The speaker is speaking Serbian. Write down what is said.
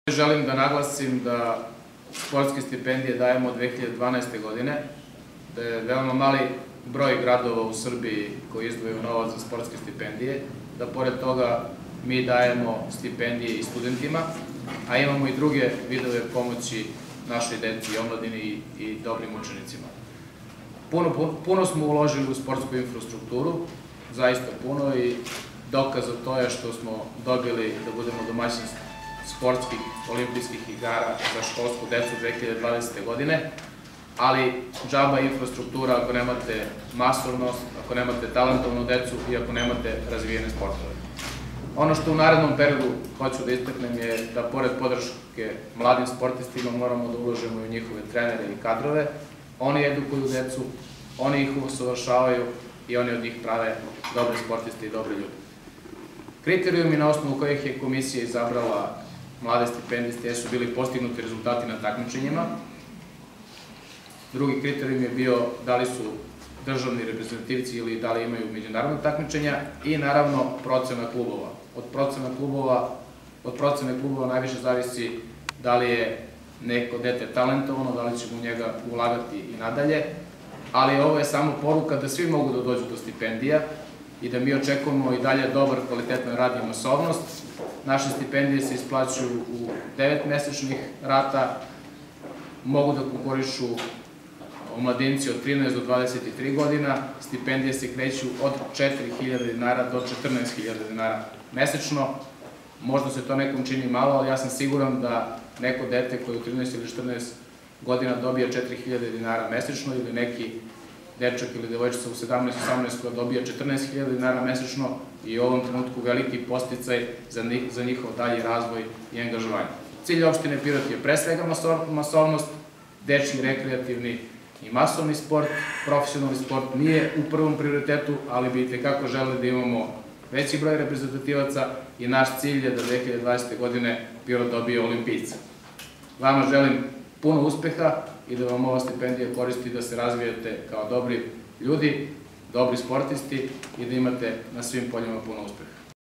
Želim da naglasim da sportske stipendije dajemo od 2012. godine, da je veoma mali broj gradova u Srbiji koji izdvajaju novac za sportske stipendije, da pored toga mi dajemo stipendije i studentima, a imamo i druge vidove pomoći našoj deci i omladini i dobrim učenicima. Puno smo uložili u sportsku infrastrukturu, zaista puno, i dokaz za to je što smo dobili da budemo domaćin sportskih olimpijskih igara za školsku decu 2020. godine, ali džaba infrastruktura ako nemate masovnost, ako nemate talentovnu decu i ako nemate razvijene sportove. Ono što u narednom periodu hoću da istaknem je da pored podrške mladim sportistima moramo da uložimo i u njihove trenere i kadrove. Oni edukuju decu, oni ih usavršavaju i oni od njih prave dobre sportiste i dobre ljude. Kriterijumi na osnovu kojih je komisija izabrala mlade stipendiste su bili postignuti rezultati na takmičenjima. Drugi kriterijum je bio da li su državni reprezentativci ili da li imaju međunarodna takmičenja i naravno procena klubova. Od procene klubova najviše zavisi da li je neko dete talentovano, da li ćemo u njega ulagati i nadalje, ali ovo je samo poruka da svi mogu da dođu do stipendija i da mi očekujemo i dalje dobar, kvalitetan rad i masovnost. Naše stipendije se isplaćuju u 9-mesečnih rata, mogu da konkurišu omladinci od 13 do 23 godina, stipendije se kreću od 4.000 dinara do 14.000 dinara mesečno. Možda se to nekom čini malo, ali ja sam siguran da neko dete koje u 13 ili 14 godina dobija 4.000 dinara mesečno ili neki dečak ili devojčica u 17-18 koja dobija 14.000 dinara mesečno i u ovom trenutku veliki podsticaj za njihov dalji razvoj i angažovanje. Cilj opštine Pirot je pre svega masovnost, dečji, rekreativni i masovni sport. Profesionalni sport nije u prvom prioritetu, ali bi itekako želeli da imamo veći broj reprezentativaca i naš cilj je da 2020. godine Pirot dobije olimpijca. Vama želim puno uspeha i da vam ova stipendija koristi da se razvijate kao dobri ljudi, dobri sportisti i da imate na svim poljima puno uspeha.